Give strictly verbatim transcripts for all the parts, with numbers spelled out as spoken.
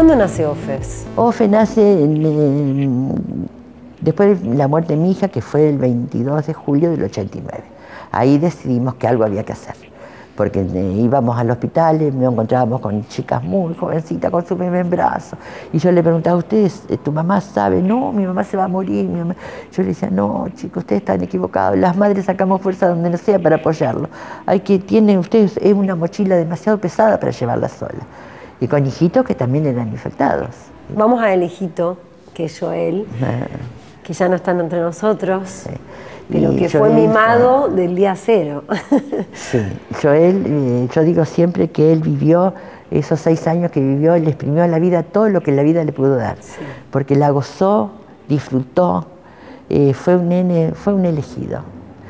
¿Cuándo nace Ofes? Ofe nace en, en, después de la muerte de mi hija, que fue el veintidós de julio del ochenta y nueve. Ahí decidimos que algo había que hacer, porque eh, íbamos al hospital y nos encontrábamos con chicas muy jovencitas con su bebé en brazos. Y yo le preguntaba a ustedes, ¿tu mamá sabe? No, mi mamá se va a morir. Mi mamá... Yo le decía, no, chicos, ustedes están equivocados. Las madres sacamos fuerza donde no sea para apoyarlo. Hay que, tienen ustedes, es una mochila demasiado pesada para llevarla sola. Y con hijitos que también eran infectados. Vamos al hijito, que es Joel, ah. que ya no están entre nosotros. Sí. Pero y que Joel, fue mimado no. del día cero. Sí, Joel, eh, yo digo siempre que él vivió, esos seis años que vivió, él exprimió a la vida todo lo que la vida le pudo dar. Sí. Porque la gozó, disfrutó, eh, fue un nene, fue un elegido.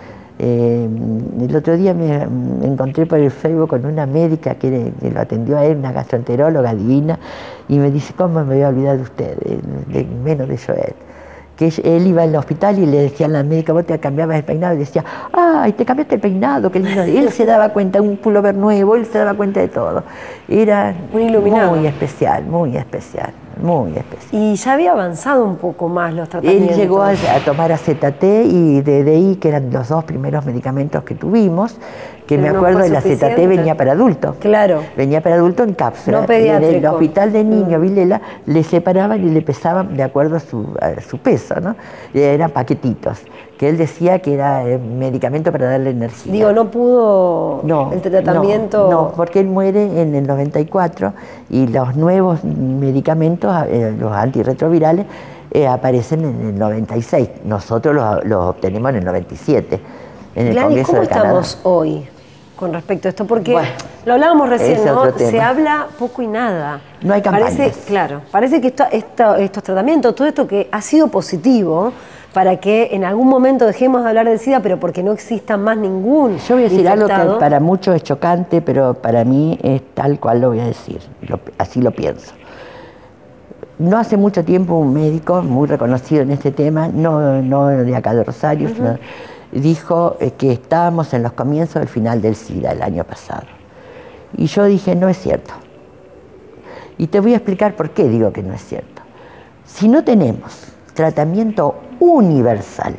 Eh, el otro día me, me encontré por el Facebook con una médica que, que lo atendió a él, una gastroenteróloga divina, y me dice, ¿cómo me voy a olvidar de usted, de, de, menos de Joel? Que él iba al hospital y le decía a la médica, vos te cambiabas el peinado, y decía, ¡ay, te cambiaste el peinado, qué lindo! Él se daba cuenta, un pullover nuevo, él se daba cuenta de todo. Era muy iluminado, muy especial, muy especial, muy especial. Y ya había avanzado un poco más los tratamientos. Él llegó a, a tomar A Z T y D D I, que eran los dos primeros medicamentos que tuvimos, que Pero me acuerdo no el A Z T venía para adulto. Claro. Venía para adulto en cápsula. No pediátrico. En el hospital de niños, mm. Vilela, le separaban y le pesaban de acuerdo a su, a su peso, ¿no? Y eran paquetitos, que él decía que era eh, medicamento para darle energía. Digo, ¿no pudo no, el tratamiento? No, no, porque él muere en el noventa y cuatro y los nuevos medicamentos, eh, los antirretrovirales, eh, aparecen en el noventa y seis. Nosotros los, los obtenemos en el noventa y siete. En el Gladys, Congreso ¿cómo de Canadá. estamos hoy con respecto a esto? Porque bueno, lo hablábamos recién, ¿no? Se habla poco y nada. No hay campañas. Parece, claro, parece que esto, esto, estos tratamientos, todo esto que ha sido positivo para que en algún momento dejemos de hablar del SIDA, pero porque no exista más ningún Yo voy a decir infectado. Algo que para muchos es chocante, pero para mí es tal cual lo voy a decir. Lo, así lo pienso. No hace mucho tiempo un médico muy reconocido en este tema, no, no de acá de Rosario, uh-huh. sino, dijo que estábamos en los comienzos del final del SIDA el año pasado. Y yo dije, no es cierto. Y te voy a explicar por qué digo que no es cierto. Si no tenemos tratamiento universal,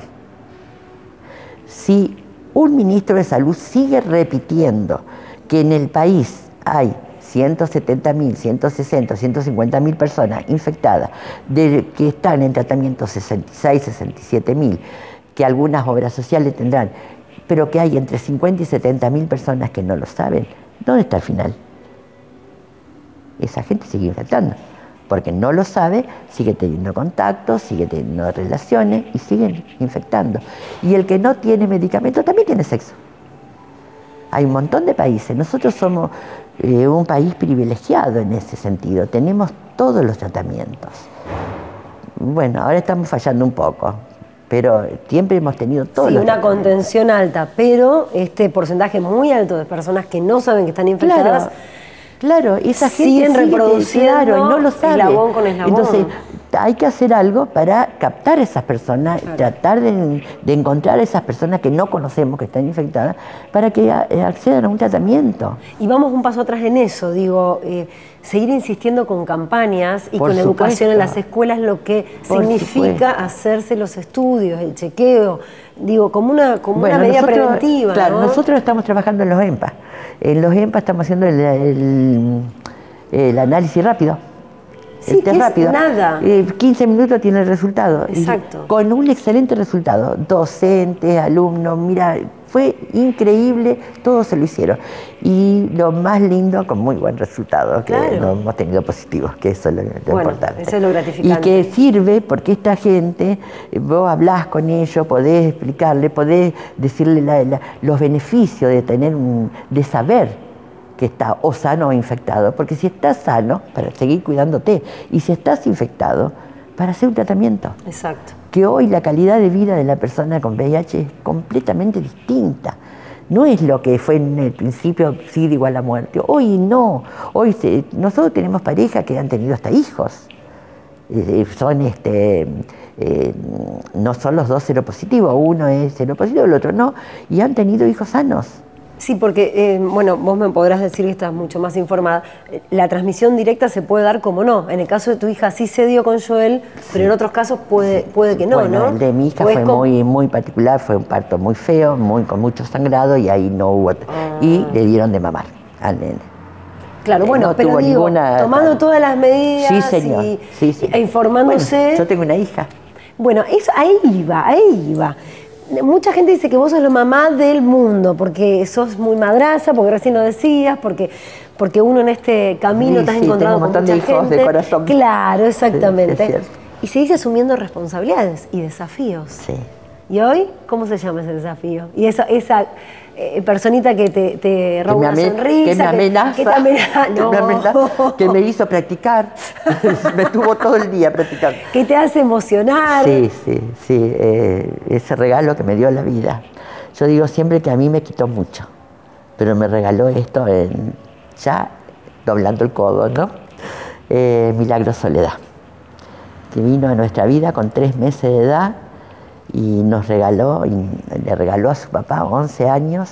si un ministro de salud sigue repitiendo que en el país hay ciento setenta mil, ciento sesenta, ciento cincuenta mil personas infectadas, de que están en tratamiento sesenta y seis, sesenta y siete mil, que algunas obras sociales tendrán, pero que hay entre cincuenta y setenta mil personas que no lo saben, ¿dónde está el final? Esa gente sigue infectando, porque no lo sabe, sigue teniendo contactos, sigue teniendo relaciones y siguen infectando. Y el que no tiene medicamento también tiene sexo. Hay un montón de países, nosotros somos eh, un país privilegiado en ese sentido, tenemos todos los tratamientos. Bueno, ahora estamos fallando un poco, pero siempre hemos tenido todo. Sí, una contención alta, pero este porcentaje muy alto de personas que no saben que están infectadas, claro, claro, esa gente siguen reproduciendo claro, y no lo sabe. Eslabón con eslabón. Entonces, hay que hacer algo para captar a esas personas, claro. tratar de, de encontrar a esas personas que no conocemos, que están infectadas, para que accedan a un tratamiento. Y vamos un paso atrás en eso, digo, eh, seguir insistiendo con campañas y Por con supuesto. educación en las escuelas, lo que Por significa supuesto. hacerse los estudios, el chequeo, digo, como una, como bueno, una medida nosotros, preventiva. Claro, ¿no? nosotros estamos trabajando en los EMPA. En los EMPA estamos haciendo el, el, el análisis rápido. Sí, este que rápido. Es nada. Eh, quince minutos tiene el resultado. Exacto. Y con un excelente resultado. Docentes, alumnos, mira, fue increíble, todos se lo hicieron. Y lo más lindo, con muy buen resultado, que claro. no hemos tenido positivos, que eso es lo, lo bueno, importante. Eso es lo gratificante. Y que sirve porque esta gente, vos hablás con ellos, podés explicarle, podés decirle la, la, los beneficios de tener, un, de saber que está o sano o infectado, porque si estás sano, para seguir cuidándote, y si estás infectado, para hacer un tratamiento. Exacto. Que hoy la calidad de vida de la persona con V I H es completamente distinta. No es lo que fue en el principio, SIDA igual a muerte. Hoy no. Hoy se, nosotros tenemos parejas que han tenido hasta hijos. Eh, son este, eh, no son los dos seropositivos, uno es seropositivo, el otro no, y han tenido hijos sanos. Sí, porque, eh, bueno, vos me podrás decir que estás mucho más informada. La transmisión directa se puede dar como no. En el caso de tu hija sí se dio con Joel, sí, pero en otros casos puede, puede que no, bueno, ¿no? El de mi hija fue con... muy, muy particular, fue un parto muy feo, muy, con mucho sangrado y ahí no hubo... Ah. Y le dieron de mamar al nene. Claro, bueno, no pero tuvo digo, ninguna... tomando todas las medidas sí, señor. Y, sí, sí. e informándose... Bueno, yo tengo una hija. Bueno, eso, ahí iba, ahí iba. Mucha gente dice que vos sos la mamá del mundo, porque sos muy madraza, porque recién lo decías, porque, porque uno en este camino sí, te has sí, encontrado tengo un con montón mucha de hijos gente. De corazón. Claro, exactamente. Sí, y seguís asumiendo responsabilidades y desafíos. Sí. ¿Y hoy cómo se llama ese desafío? Y esa, esa eh, personita que te, te roba una sonrisa. Que me amenaza. Que, que, te amena no. que, me amenaza, que me hizo practicar. Me tuvo todo el día practicando. Que te hace emocionar. Sí, sí, sí. Eh, ese regalo que me dio la vida. Yo digo siempre que a mí me quitó mucho, pero me regaló esto en, ya doblando el codo, ¿no? Eh, Milagro Soledad, que vino a nuestra vida con tres meses de edad y nos regaló, y le regaló a su papá once años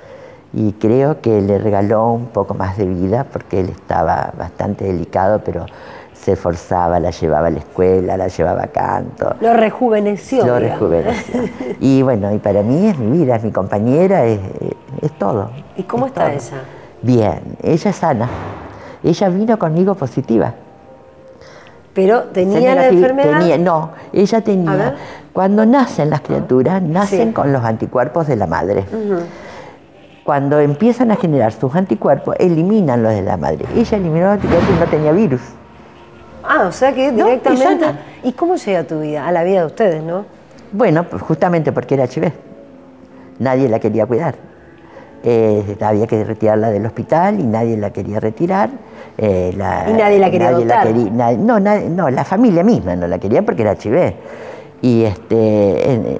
y creo que le regaló un poco más de vida porque él estaba bastante delicado, pero se esforzaba, la llevaba a la escuela, la llevaba a canto. Lo rejuveneció. Lo rejuveneció. Y bueno, y para mí es mi vida, es mi compañera, es, es todo. ¿Y cómo está todo. ella? Bien, ella es sana. Ella vino conmigo positiva. ¿Pero tenía la enfermedad? Tenía, no, ella tenía... Cuando nacen las criaturas, nacen sí. con los anticuerpos de la madre. Uh-huh. Cuando empiezan a generar sus anticuerpos, eliminan los de la madre. Ella eliminó los anticuerpos y no tenía virus. Ah, o sea que directamente... No, ¿y cómo llega a tu vida? A la vida de ustedes, ¿no? Bueno, pues justamente porque era H I V. Nadie la quería cuidar. Eh, había que retirarla del hospital y nadie la quería retirar. Eh, la, ¿Y nadie la quería nadie adoptar? La quería, nadie, no, nadie, no, la familia misma no la quería porque era H I V. Y este... Eh,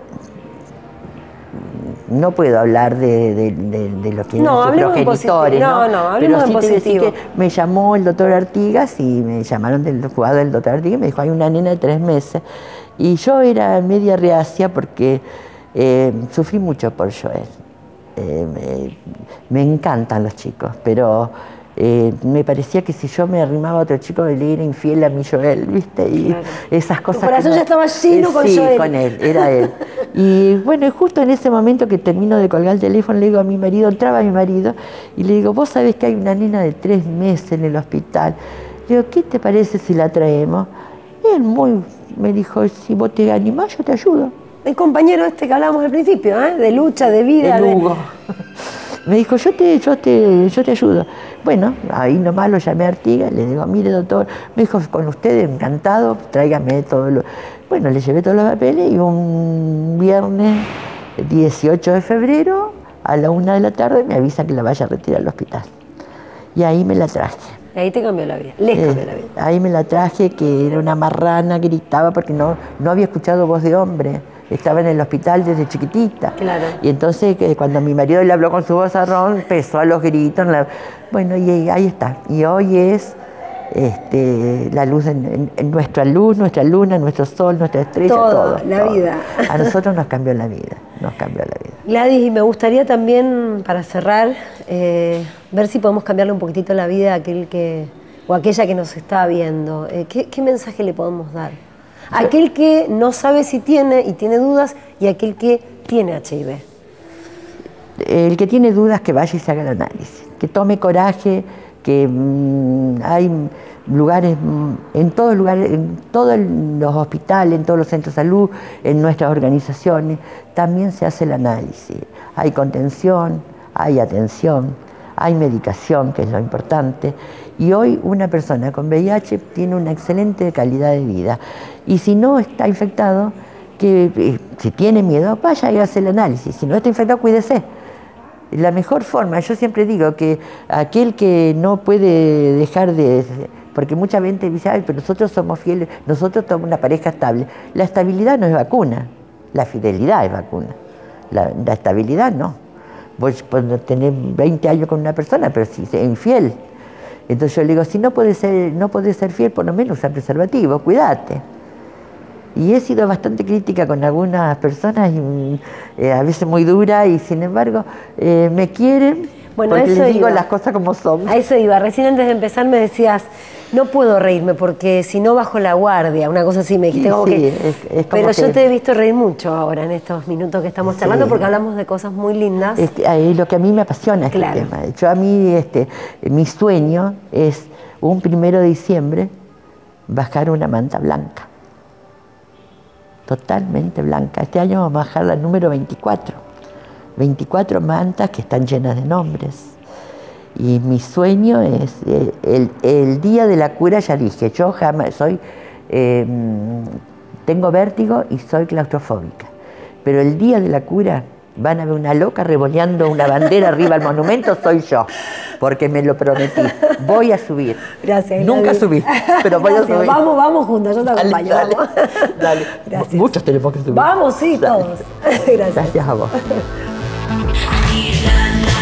no puedo hablar de, de, de, de lo que no, eran sus progenitores, no, no, no, pero sí en te decía que me llamó el doctor Artigas y me llamaron del juzgado del doctor Artigas y me dijo, hay una nena de tres meses. Y yo era media reacia porque eh, sufrí mucho por Joel. Eh, me, me encantan los chicos, pero eh, me parecía que si yo me arrimaba a otro chico le era infiel a mi Joel, ¿viste? Y claro. Esas cosas. Tu corazón me, ya estaba lleno eh, con sí, Joel. Sí, con él, era él. Y bueno, justo en ese momento que termino de colgar el teléfono, le digo a mi marido, entraba mi marido, y le digo, vos sabés que hay una nena de tres meses en el hospital. Le digo, ¿qué te parece si la traemos? Y él muy, me dijo, si vos te animás, yo te ayudo. El compañero este que hablábamos al principio, ¿eh? De lucha, de vida. El Hugo. De... Me dijo, yo te, yo, te, yo te ayudo. Bueno, ahí nomás lo llamé a Artigas, le digo, mire doctor, me dijo, con usted encantado, tráigame todo lo... Bueno, le llevé todos los papeles y un viernes dieciocho de febrero a la una de la tarde me avisa que la vaya a retirar al hospital. Y ahí me la traje. Ahí te cambió la vida, les cambió eh, la vida. Ahí me la traje, que era una marrana, gritaba porque no, no había escuchado voz de hombre. Estaba en el hospital desde chiquitita. Claro. Y entonces que cuando mi marido le habló con su voz ron, empezó a los gritos. La... Bueno, y ahí está. Y hoy es este, la luz, en, en, en nuestra luz, nuestra luna, nuestro sol, nuestra estrella, todo. Todo, la todo. vida. A nosotros nos cambió la vida, nos cambió la vida. Gladys, y me gustaría también, para cerrar, eh, ver si podemos cambiarle un poquitito la vida a aquel que, o aquella que nos está viendo. Eh, ¿qué, ¿Qué mensaje le podemos dar? Aquel que no sabe si tiene y tiene dudas y aquel que tiene H I V. El que tiene dudas que vaya y se haga el análisis, que tome coraje, que mmm, hay lugares, en todos lugares, en todos los hospitales, en todos los centros de salud, en nuestras organizaciones, también se hace el análisis. Hay contención, hay atención, hay medicación, que es lo importante. Y hoy una persona con V I H tiene una excelente calidad de vida. Y si no está infectado, que eh, si tiene miedo, vaya y hace el análisis. Si no está infectado, cuídese. La mejor forma, yo siempre digo que aquel que no puede dejar de... Porque mucha gente dice, ay, pero nosotros somos fieles, nosotros somos una pareja estable. La estabilidad no es vacuna, la fidelidad es vacuna. La, la estabilidad no. Vos podés tener veinte años con una persona, pero si es infiel. Entonces yo le digo, si no puedes ser, no podés ser fiel, por lo menos usa preservativo, cuídate. Y he sido bastante crítica con algunas personas, y, eh, a veces muy dura, y sin embargo eh, me quieren, bueno, porque eso les digo iba. las cosas como son. A eso iba. Recién antes de empezar me decías, no puedo reírme porque si no bajo la guardia, una cosa así me dijiste. Sí, como sí, que, es, es como pero que, yo te he visto reír mucho ahora en estos minutos que estamos charlando, sí, porque hablamos de cosas muy lindas. Es, es lo que a mí me apasiona este claro. tema. Yo a mí, este, mi sueño es un primero de diciembre bajar una manta blanca. Totalmente blanca. Este año vamos a bajar la número veinticuatro. veinticuatro mantas que están llenas de nombres. Y mi sueño es, eh, el, el día de la cura, ya dije, yo jamás soy, eh, tengo vértigo y soy claustrofóbica. Pero el día de la cura van a ver una loca revoleando una bandera arriba al monumento, soy yo, porque me lo prometí. Voy a subir. Gracias. Nunca David. subí, pero voy Gracias. a subir. Vamos, vamos juntas, yo te acompaño. Dale, Vamos. dale. Gracias. Muchos tenemos que subir. Vamos, sí, Dale. todos. Gracias. Gracias a vos.